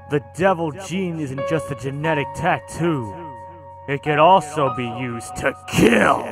the devil gene isn't just a genetic tattoo. It could also be used to kill.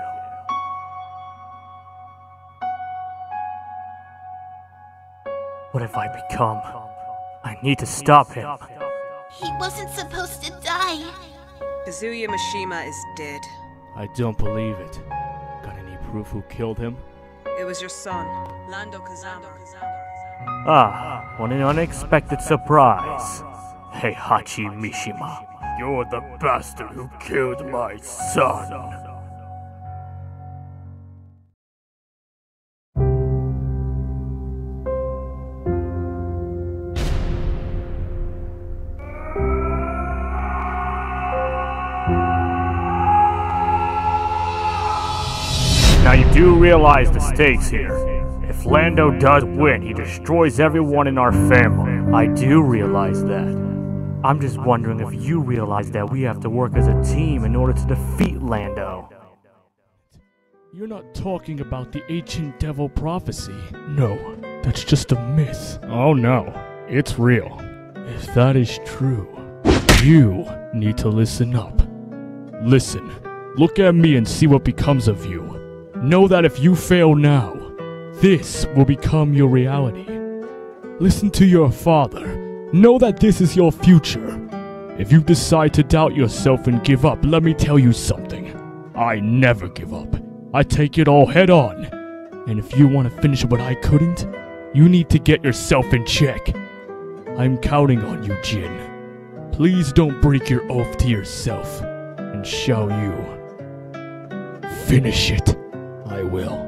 What have I become? I need to stop him. He wasn't supposed to die. Kazuya Mishima is dead. I don't believe it. Got any proof who killed him? It was your son, Lando Kazama. Ah, what an unexpected surprise. Heihachi Mishima, you're the bastard who killed my son. Now you do realize the stakes here. If Lando does win, he destroys everyone in our family. I do realize that. I'm just wondering if you realize that we have to work as a team in order to defeat Lando. You're not talking about the ancient devil prophecy. No, that's just a myth. Oh no, it's real. If that is true, you need to listen up. Listen, look at me and see what becomes of you. Know that if you fail now, this will become your reality. Listen to your father. Know that this is your future. If you decide to doubt yourself and give up, let me tell you something. I never give up. I take it all head on. And if you want to finish what I couldn't, you need to get yourself in check. I'm counting on you, Jin. Please don't break your oath to yourself. And shall you finish it? I will.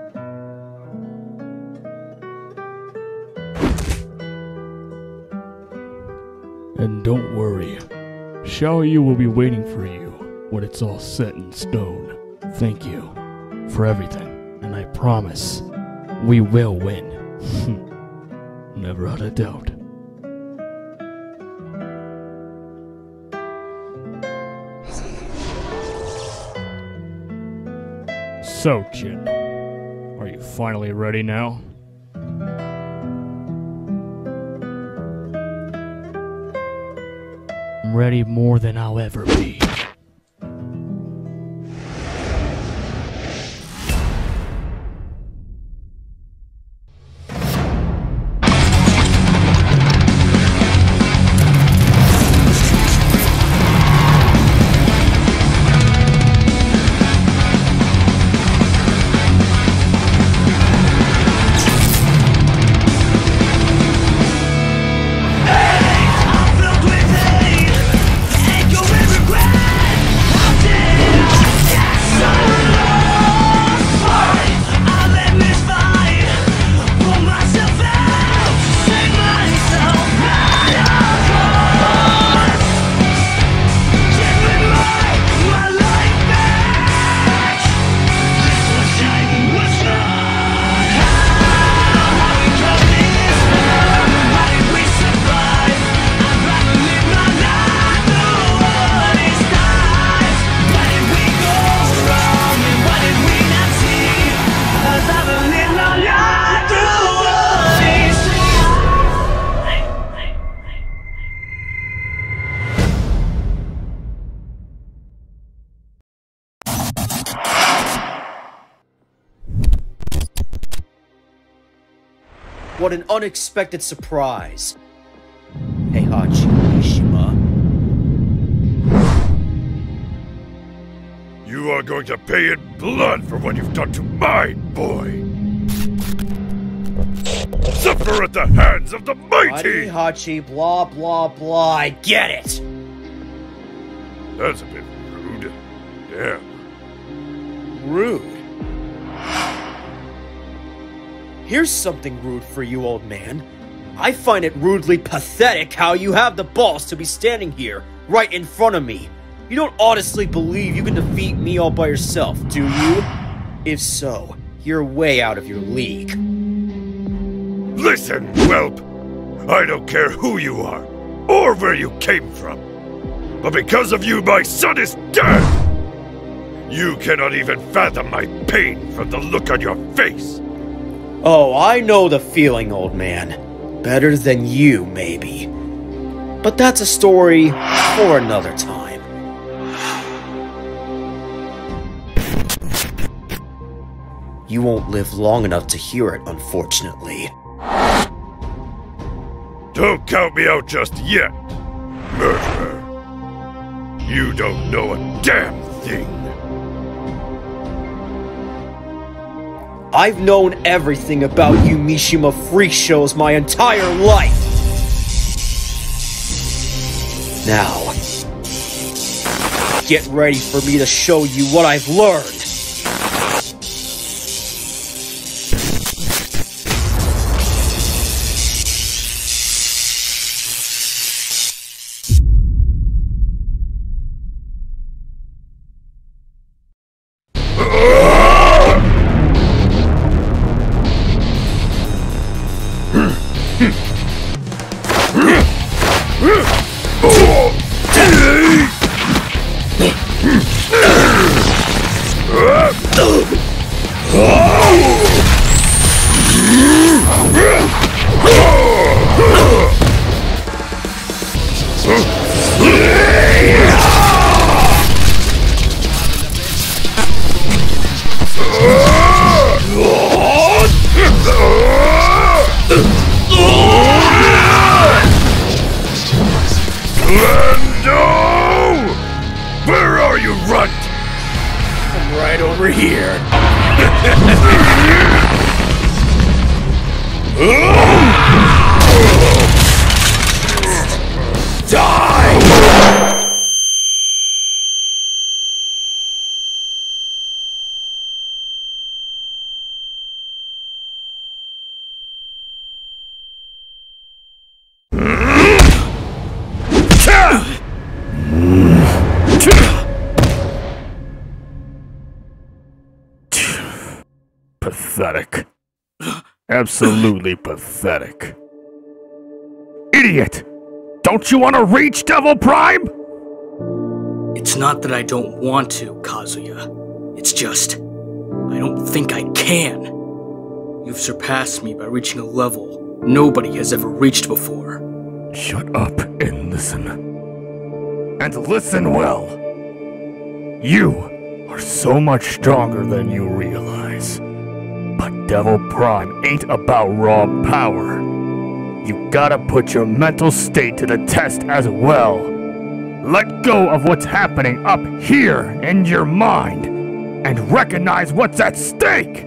And don't worry, Xiaoyu will be waiting for you when it's all set in stone. Thank you for everything, and I promise we will win. Never had a doubt. So, Jin, are you finally ready now? I'm ready more than I'll ever be. What an unexpected surprise. Heihachi Mishima. You are going to pay in blood for what you've done to my boy. Suffer at the hands of the mighty! Heihachi, blah blah blah, I get it! That's a bit rude. Damn. Rude? Here's something rude for you, old man. I find it rudely pathetic how you have the balls to be standing here, right in front of me. You don't honestly believe you can defeat me all by yourself, do you? If so, you're way out of your league. Listen, whelp! I don't care who you are, or where you came from. But because of you, my son is dead! You cannot even fathom my pain from the look on your face. Oh, I know the feeling, old man. Better than you, maybe. But that's a story for another time. You won't live long enough to hear it, unfortunately. Don't count me out just yet, murderer. You don't know a damn thing. I've known everything about you Mishima freak shows my entire life! Now, get ready for me to show you what I've learned! Lando! Where are you, runt? I'm right over here. Die! Pathetic. Absolutely pathetic. Idiot! Don't you want to reach Devil Prime? It's not that I don't want to, Kazuya. It's just, I don't think I can. You've surpassed me by reaching a level nobody has ever reached before. Shut up and listen. And listen well. You are so much stronger than you realize. But Devil Prime ain't about raw power. You gotta put your mental state to the test as well. Let go of what's happening up here in your mind, and recognize what's at stake!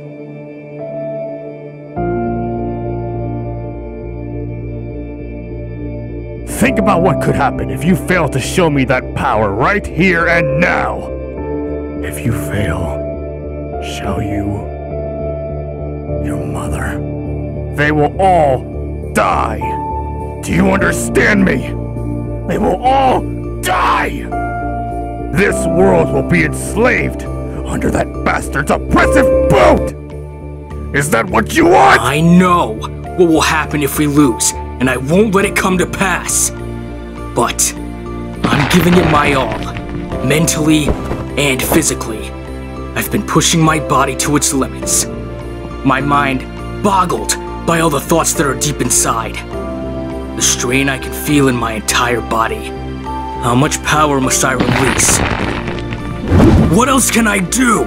Think about what could happen if you fail to show me that power right here and now. If you fail, shall you? Your mother. They will all die. Do you understand me? They will all die! This world will be enslaved under that bastard's oppressive boot! Is that what you want? I know what will happen if we lose, and I won't let it come to pass. But I'm giving it my all, mentally and physically. I've been pushing my body to its limits. My mind boggled by all the thoughts that are deep inside. The strain I can feel in my entire body. How much power must I release? What else can I do?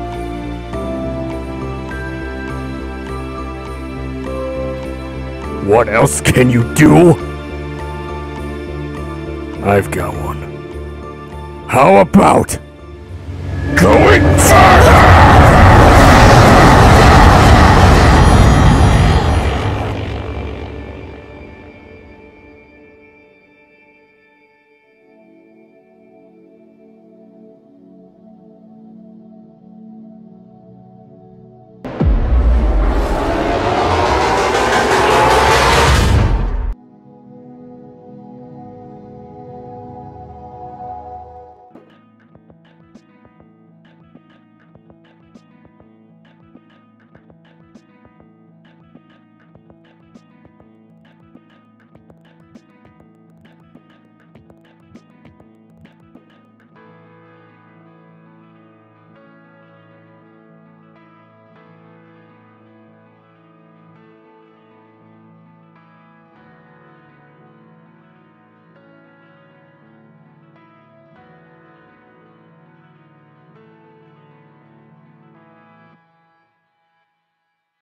What else can you do? I've got one. How about going fast?